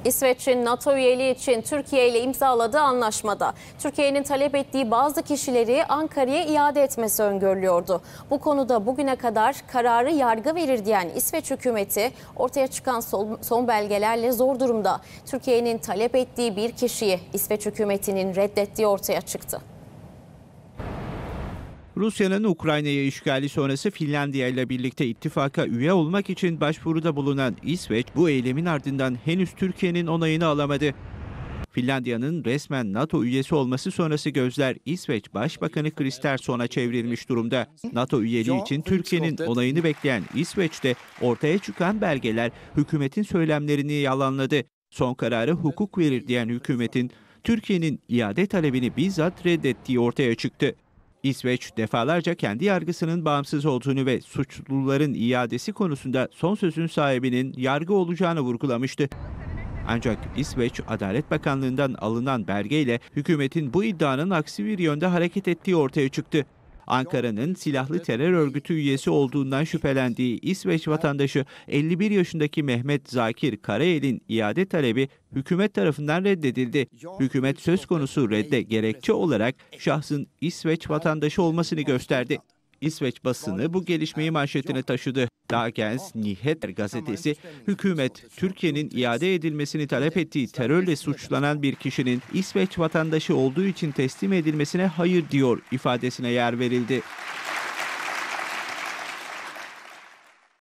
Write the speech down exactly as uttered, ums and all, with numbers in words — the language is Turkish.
İsveç'in NATO üyeliği için Türkiye ile imzaladığı anlaşmada Türkiye'nin talep ettiği bazı kişileri Ankara'ya iade etmesi öngörülüyordu. Bu konuda bugüne kadar kararı yargı verir diyen İsveç hükümeti ortaya çıkan son belgelerle zor durumda. Türkiye'nin talep ettiği bir kişiyi İsveç hükümetinin reddettiği ortaya çıktı. Rusya'nın Ukrayna'ya işgali sonrası Finlandiya ile birlikte ittifaka üye olmak için başvuruda bulunan İsveç, bu eylemin ardından henüz Türkiye'nin onayını alamadı. Finlandiya'nın resmen NATO üyesi olması sonrası gözler İsveç Başbakanı Kristersson'a çevrilmiş durumda. NATO üyeliği için Türkiye'nin onayını bekleyen İsveç'te ortaya çıkan belgeler hükümetin söylemlerini yalanladı. Son kararı hukuk verir diyen hükümetin Türkiye'nin iade talebini bizzat reddettiği ortaya çıktı. İsveç defalarca kendi yargısının bağımsız olduğunu ve suçluların iadesi konusunda son sözün sahibinin yargı olacağını vurgulamıştı. Ancak İsveç Adalet Bakanlığı'ndan alınan belgeyle hükümetin bu iddianın aksi bir yönde hareket ettiği ortaya çıktı. Ankara'nın silahlı terör örgütü üyesi olduğundan şüphelendiği İsveç vatandaşı elli bir yaşındaki Mehmet Zakir Karayel'in iade talebi hükümet tarafından reddedildi. Hükümet söz konusu redde gerekçe olarak şahsın İsveç vatandaşı olmasını gösterdi. İsveç basını bu gelişmeyi manşetine taşıdı. Dagens Nyheter gazetesi, hükümet Türkiye'nin iade edilmesini talep ettiği terörle suçlanan bir kişinin İsveç vatandaşı olduğu için teslim edilmesine hayır diyor ifadesine yer verildi.